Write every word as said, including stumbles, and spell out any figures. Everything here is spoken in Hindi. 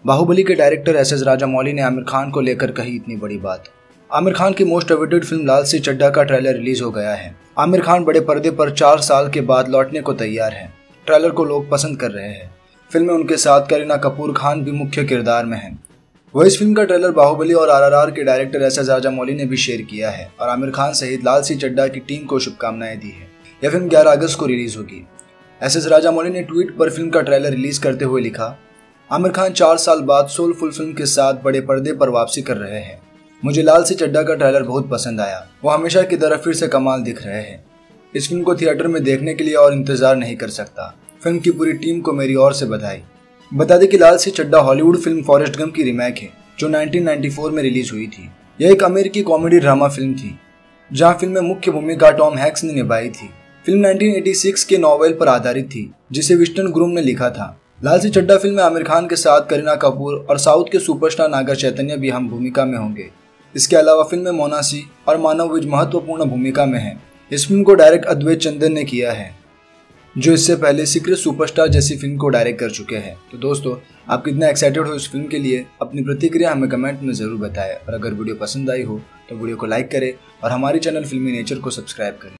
बाहुबली के डायरेक्टर एस एस राजामौली ने आमिर खान को लेकर कही इतनी बड़ी बात। आमिर खान की most awaited film Laal Singh Chaddha का ट्रेलर रिलीज हो गया है। आमिर खान बड़े पर्दे पर चार साल के बाद लौटने को तैयार हैं। ट्रेलर को लोग पसंद कर रहे हैं। फिल्म में उनके साथ करीना कपूर खान भी मुख्य किरदार में हैं। वह इस फिल्म का ट्रेलर बाहुबली और आर आर आर के डायरेक्टर एस एस राजामौली ने भी शेयर किया है और आमिर खान सहित लाल सिंह चड्ढा की टीम को शुभकामनाएं दी है। यह फिल्म ग्यारह अगस्त को रिलीज होगी। एस एस राजामौली ने ट्वीट पर फिल्म का ट्रेलर रिलीज करते हुए लिखा, आमिर खान चार साल बाद सोलफुल फिल्म के साथ बड़े पर्दे पर वापसी कर रहे हैं। मुझे लाल सिंह चड्ढा का ट्रेलर बहुत पसंद आया। वो हमेशा की तरह फिर से कमाल दिख रहे हैं। इस फिल्म को थिएटर में देखने के लिए और इंतजार नहीं कर सकता। फिल्म की पूरी टीम को मेरी ओर से बधाई। बता दें कि Laal Singh Chaddha Hollywood film Forrest Gump की रीमेक है जो नाइनटीन नाइंटी फोर में रिलीज हुई थी। यह एक अमेरिकी कॉमेडी ड्रामा फिल्म थी जहां फिल्म में मुख्य भूमिका टॉम हैंक्स ने निभाई थी। फिल्म नाइनटीन एटी सिक्स के नॉवेल पर आधारित थी जिसे विस्टन ग्रूम ने लिखा था। लाल सिंह चड्ढा फिल्म में आमिर खान के साथ करीना कपूर और साउथ के सुपरस्टार नागा चैतन्य भी अहम भूमिका में होंगे। इसके अलावा फिल्म में मोनासी और मानव विज महत्वपूर्ण भूमिका में हैं। इस फिल्म को डायरेक्ट अद्वैत चंदन ने किया है जो इससे पहले सीक्रेट सुपरस्टार जैसी फिल्म को डायरेक्ट कर चुके हैं। तो दोस्तों, आप कितना एक्साइटेड हो इस फिल्म के लिए, अपनी प्रतिक्रिया हमें कमेंट में जरूर बताएं और अगर वीडियो पसंद आई हो तो वीडियो को लाइक करें और हमारे चैनल फिल्मी नेचर को सब्सक्राइब करें।